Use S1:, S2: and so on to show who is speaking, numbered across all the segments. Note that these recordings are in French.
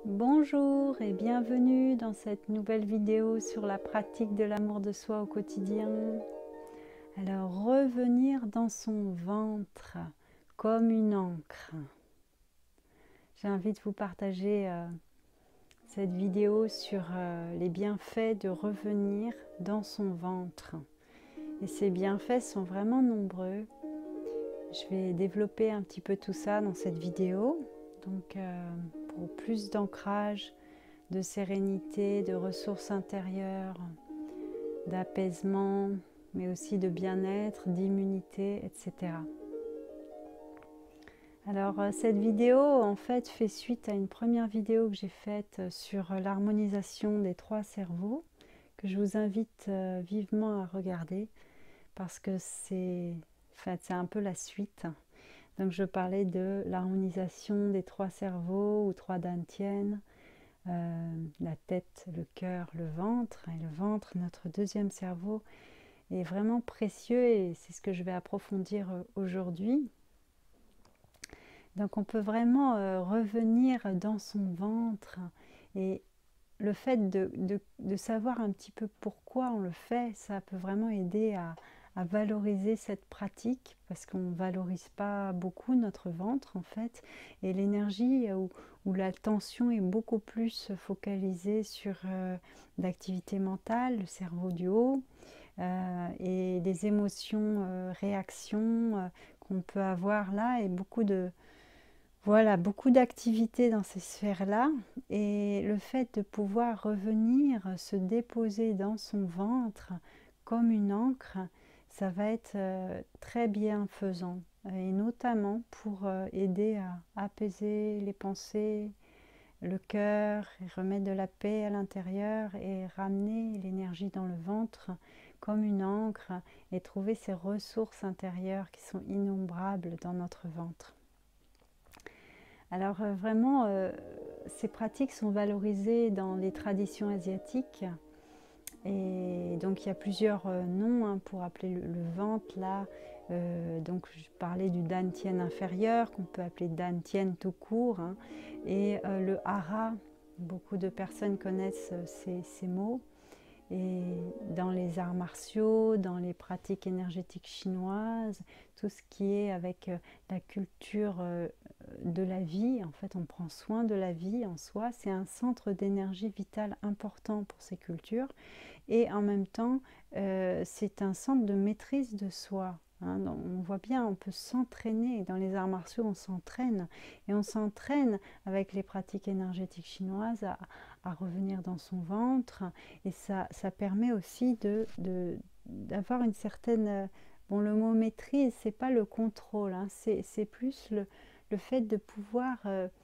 S1: Bonjour et bienvenue dans cette nouvelle vidéo sur la pratique de l'amour de soi au quotidien. Alors, revenir dans son ventre comme une ancre. J'ai envie de vous partager cette vidéo sur les bienfaits de revenir dans son ventre. Et ces bienfaits sont vraiment nombreux. Je vais développer un petit peu tout ça dans cette vidéo. Donc, pour plus d'ancrage, de sérénité, de ressources intérieures, d'apaisement, mais aussi de bien-être, d'immunité, etc. Alors cette vidéo en fait fait suite à une première vidéo que j'ai faite sur l'harmonisation des trois cerveaux, que je vous invite vivement à regarder parce que c'est un peu la suite. Donc je parlais de l'harmonisation des trois cerveaux ou trois dantiens, la tête, le cœur, le ventre. Et le ventre, notre deuxième cerveau, est vraiment précieux et c'est ce que je vais approfondir aujourd'hui. Donc on peut vraiment revenir dans son ventre et le fait de savoir un petit peu pourquoi on le fait, ça peut vraiment aider à valoriser cette pratique parce qu'on ne valorise pas beaucoup notre ventre en fait, et l'énergie où la tension est beaucoup plus focalisée sur l'activité mentale, le cerveau du haut, et les émotions, réactions qu'on peut avoir là, et beaucoup d'activités dans ces sphères-là, et le fait de pouvoir revenir se déposer dans son ventre comme une ancre, ça va être très bienfaisant, et notamment pour aider à apaiser les pensées, le cœur, et remettre de la paix à l'intérieur et ramener l'énergie dans le ventre comme une ancre et trouver ces ressources intérieures qui sont innombrables dans notre ventre. Alors vraiment, ces pratiques sont valorisées dans les traditions asiatiques, et donc il y a plusieurs noms pour appeler le ventre là. Donc je parlais du dantian inférieur qu'on peut appeler dantian tout court, et le hara, beaucoup de personnes connaissent ces mots. Et dans les arts martiaux, dans les pratiques énergétiques chinoises, tout ce qui est avec la culture de la vie, en fait on prend soin de la vie en soi, c'est un centre d'énergie vitale important pour ces cultures, et en même temps c'est un centre de maîtrise de soi. On voit bien, on peut s'entraîner, dans les arts martiaux on s'entraîne, et on s'entraîne avec les pratiques énergétiques chinoises à revenir dans son ventre, et ça permet aussi d'avoir une certaine... Bon, le mot maîtrise, c'est pas le contrôle, c'est plus le fait de pouvoir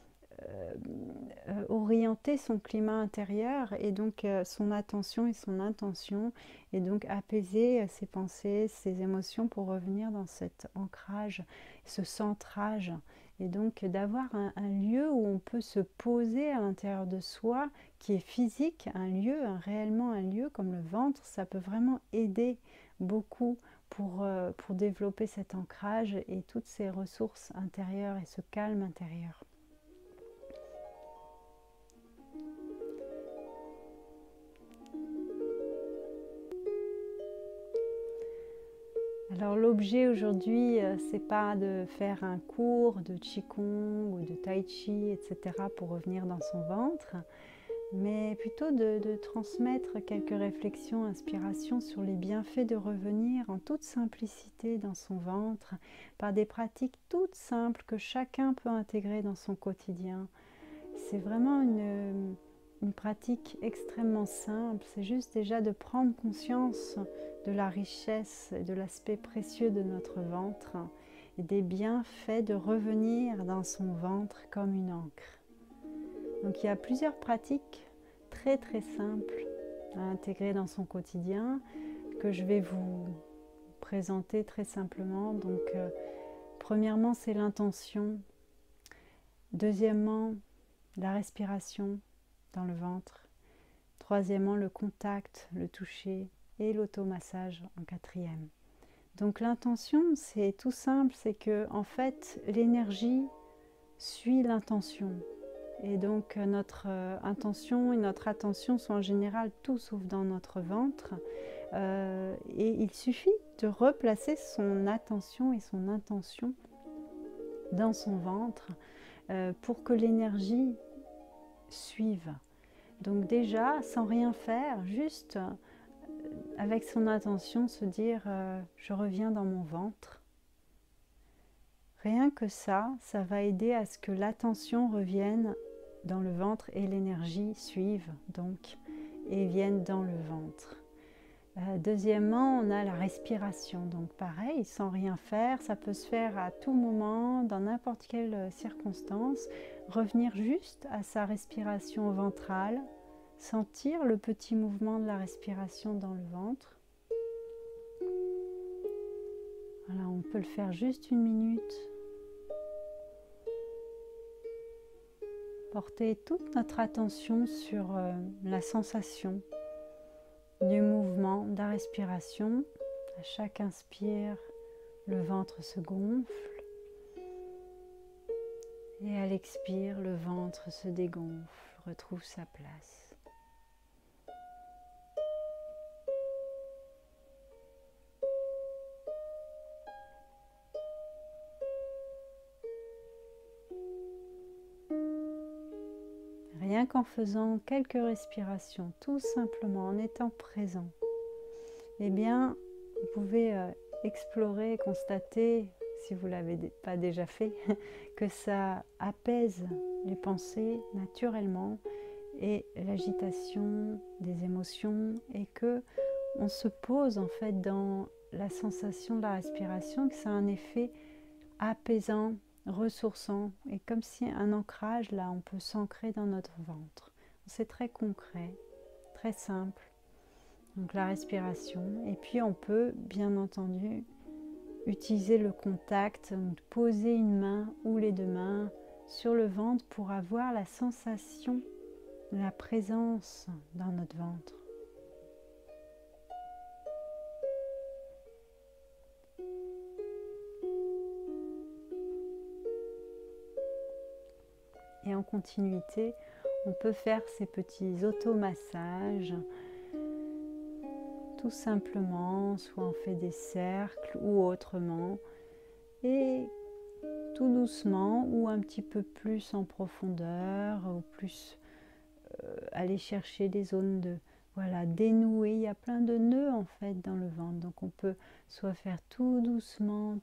S1: orienter son climat intérieur, et donc son attention et son intention, et donc apaiser ses pensées, ses émotions pour revenir dans cet ancrage, ce centrage, et donc d'avoir un lieu où on peut se poser à l'intérieur de soi, qui est physique, un lieu, réellement un lieu comme le ventre. Ça peut vraiment aider beaucoup pour développer cet ancrage et toutes ces ressources intérieures et ce calme intérieur. Alors l'objet aujourd'hui, c'est pas de faire un cours de Qigong ou de Tai Chi, etc. pour revenir dans son ventre, mais plutôt de transmettre quelques réflexions, inspirations sur les bienfaits de revenir en toute simplicité dans son ventre, par des pratiques toutes simples que chacun peut intégrer dans son quotidien. C'est vraiment une pratique extrêmement simple, c'est juste déjà de prendre conscience de la richesse et de l'aspect précieux de notre ventre et des bienfaits de revenir dans son ventre comme une ancre. Donc il y a plusieurs pratiques très très simples à intégrer dans son quotidien que je vais vous présenter très simplement. Donc premièrement, c'est l'intention. Deuxièmement, la respiration dans le ventre. Troisièmement, le contact, le toucher, et l'automassage en quatrième. Donc l'intention, c'est tout simple, c'est que en fait l'énergie suit l'intention. Et donc notre intention et notre attention sont en général tout sauf dans notre ventre. Et il suffit de replacer son attention et son intention dans son ventre pour que l'énergie suive. Donc déjà, sans rien faire, juste avec son intention, se dire je reviens dans mon ventre. Rien que ça va aider à ce que l'attention revienne dans le ventre et l'énergie suive donc et vienne dans le ventre. Deuxièmement, on a la respiration. Donc pareil, sans rien faire, ça peut se faire à tout moment, dans n'importe quelle circonstance. Revenir juste à sa respiration ventrale, sentir le petit mouvement de la respiration dans le ventre. Voilà, on peut le faire juste 1 minute. Porter toute notre attention sur la sensation du mouvement, de la respiration. À chaque inspire, le ventre se gonfle. Et à l'expire, le ventre se dégonfle, retrouve sa place. Rien qu'en faisant quelques respirations, tout simplement en étant présent, eh bien, vous pouvez explorer et constater, si vous ne l'avez pas déjà fait, que ça apaise les pensées naturellement et l'agitation des émotions, et que on se pose en fait dans la sensation de la respiration, que ça a un effet apaisant, ressourçant, et comme si un ancrage, là, on peut s'ancrer dans notre ventre. C'est très concret, très simple. Donc la respiration, et puis on peut bien entendu utiliser le contact, poser une main ou les 2 mains sur le ventre pour avoir la sensation de la présence dans notre ventre. Et en continuité, on peut faire ces petits automassages, tout simplement, soit on fait des cercles ou autrement, et tout doucement ou un petit peu plus en profondeur, ou plus aller chercher des zones de dénouer. Il y a plein de nœuds en fait dans le ventre, donc on peut soit faire tout doucement,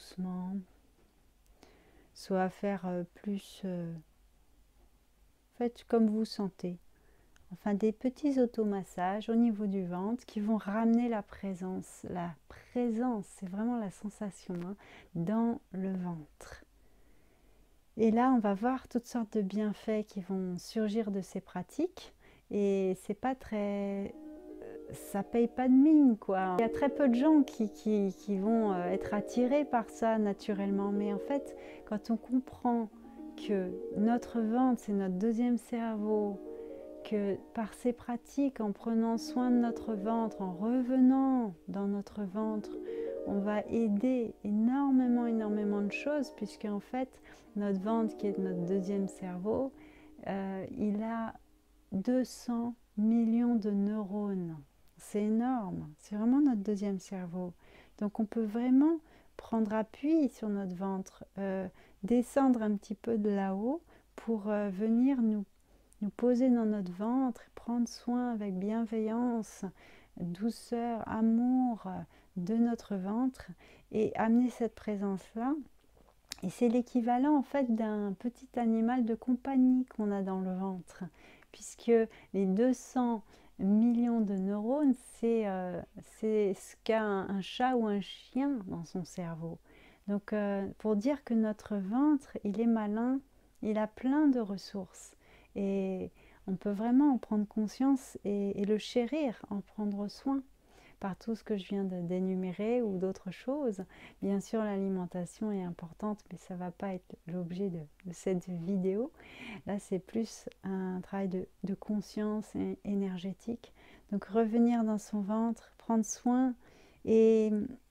S1: soit faire plus faites comme vous sentez. Enfin, des petits automassages au niveau du ventre qui vont ramener la présence. La présence, c'est vraiment la sensation dans le ventre. Et là, on va voir toutes sortes de bienfaits qui vont surgir de ces pratiques. Et c'est pas très... ça paye pas de mine, quoi. Il y a très peu de gens qui vont être attirés par ça naturellement. Mais en fait, quand on comprend que notre ventre, c'est notre deuxième cerveau, que par ces pratiques, en prenant soin de notre ventre, en revenant dans notre ventre, on va aider énormément de choses, puisque en fait, notre ventre, qui est notre deuxième cerveau, il a 200 millions de neurones. C'est énorme, c'est vraiment notre deuxième cerveau. Donc on peut vraiment prendre appui sur notre ventre, descendre un petit peu de là-haut pour venir nous poser dans notre ventre, prendre soin avec bienveillance, douceur, amour de notre ventre et amener cette présence-là. Et c'est l'équivalent en fait d'un petit animal de compagnie qu'on a dans le ventre, puisque les 200 millions de neurones, c'est ce qu'a un chat ou un chien dans son cerveau. Donc pour dire que notre ventre, il est malin, il a plein de ressources. Et on peut vraiment en prendre conscience et le chérir, en prendre soin par tout ce que je viens d'énumérer ou d'autres choses. Bien sûr, l'alimentation est importante, mais ça ne va pas être l'objet de cette vidéo. Là, c'est plus un travail de conscience énergétique. Donc, revenir dans son ventre, prendre soin et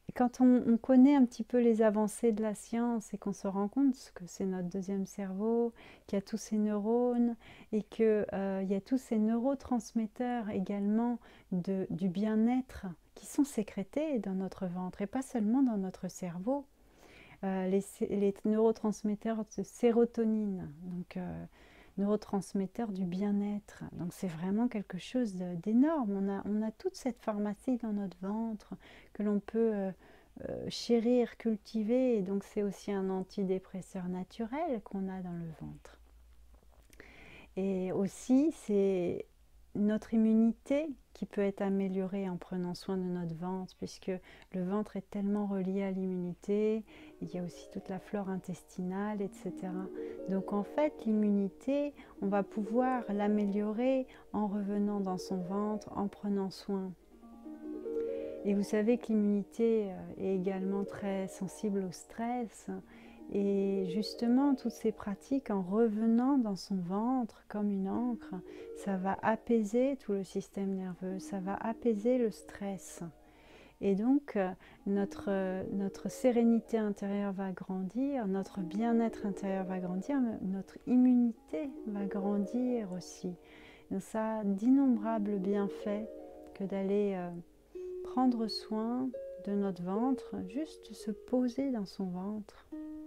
S1: quand on connaît un petit peu les avancées de la science et qu'on se rend compte que c'est notre deuxième cerveau, qu'il y a tous ces neurones et qu'il y a tous ces neurotransmetteurs également du bien-être qui sont sécrétés dans notre ventre et pas seulement dans notre cerveau. Les neurotransmetteurs de sérotonine, donc neurotransmetteurs du bien-être. Donc c'est vraiment quelque chose d'énorme. On a toute cette pharmacie dans notre ventre que l'on peut chérir, cultiver. Et donc c'est aussi un antidépresseur naturel qu'on a dans le ventre. Et aussi c'est notre immunité qui peut être améliorée en prenant soin de notre ventre, puisque le ventre est tellement relié à l'immunité. Il y a aussi toute la flore intestinale, etc. Donc en fait, l'immunité, on va pouvoir l'améliorer en revenant dans son ventre, en prenant soin. Et vous savez que l'immunité est également très sensible au stress. Et justement, toutes ces pratiques, en revenant dans son ventre comme une encre, ça va apaiser tout le système nerveux, ça va apaiser le stress. Et donc, notre sérénité intérieure va grandir, notre bien-être intérieur va grandir, notre immunité va grandir aussi. Donc, ça a d'innombrables bienfaits que d'aller prendre soin de notre ventre, juste se poser dans son ventre.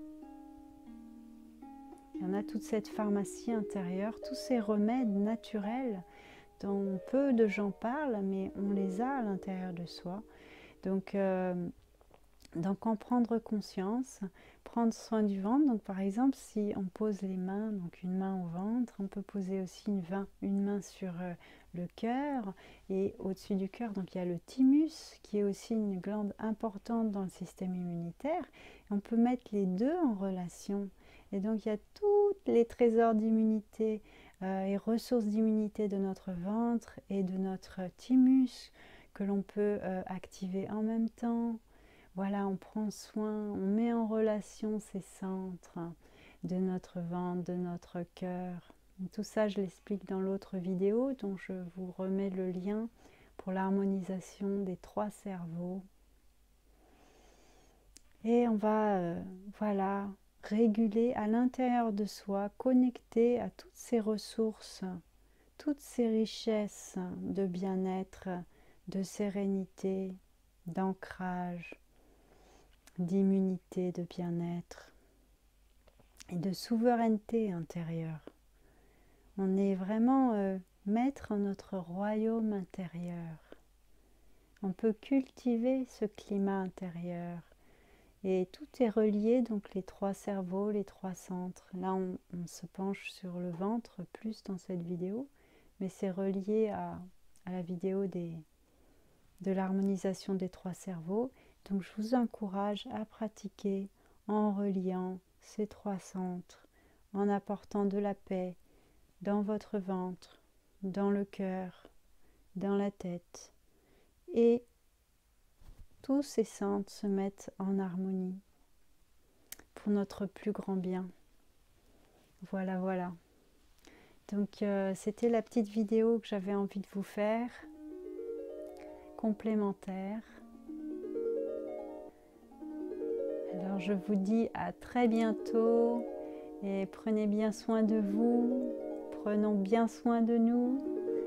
S1: Il y en a toute cette pharmacie intérieure, tous ces remèdes naturels dont peu de gens parlent, mais on les a à l'intérieur de soi. Donc en prendre conscience, prendre soin du ventre. Donc par exemple, si on pose les mains, donc une main au ventre, on peut poser aussi une main sur le cœur et au-dessus du cœur, donc il y a le thymus qui est aussi une glande importante dans le système immunitaire. Et on peut mettre les deux en relation. Et donc il y a tous les trésors d'immunité et ressources d'immunité de notre ventre et de notre thymus que l'on peut activer en même temps. Voilà, on prend soin, on met en relation ces centres de notre ventre, de notre cœur. Tout ça, je l'explique dans l'autre vidéo dont je vous remets le lien pour l'harmonisation des 3 cerveaux. Et on va, voilà, réguler à l'intérieur de soi, connecter à toutes ces ressources, toutes ces richesses de bien-être, de sérénité, d'ancrage, d'immunité, de bien-être et de souveraineté intérieure. On est vraiment maître en notre royaume intérieur. On peut cultiver ce climat intérieur. Et tout est relié, donc les 3 cerveaux, les 3 centres. Là, on se penche sur le ventre plus dans cette vidéo, mais c'est relié à la vidéo de l'harmonisation des 3 cerveaux. Donc je vous encourage à pratiquer en reliant ces 3 centres, en apportant de la paix dans votre ventre, dans le cœur, dans la tête. Et tous ces centres se mettent en harmonie pour notre plus grand bien. Voilà, voilà. Donc c'était la petite vidéo que j'avais envie de vous faire, complémentaire. Alors je vous dis à très bientôt et prenez bien soin de vous, prenons bien soin de nous,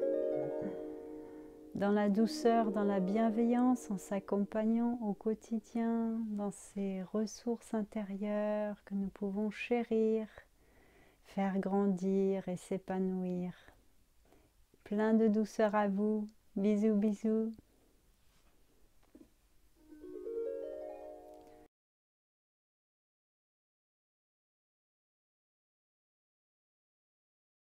S1: dans la douceur, dans la bienveillance, en s'accompagnant au quotidien, dans ces ressources intérieures que nous pouvons chérir, faire grandir et s'épanouir. Plein de douceur à vous, bisous bisous.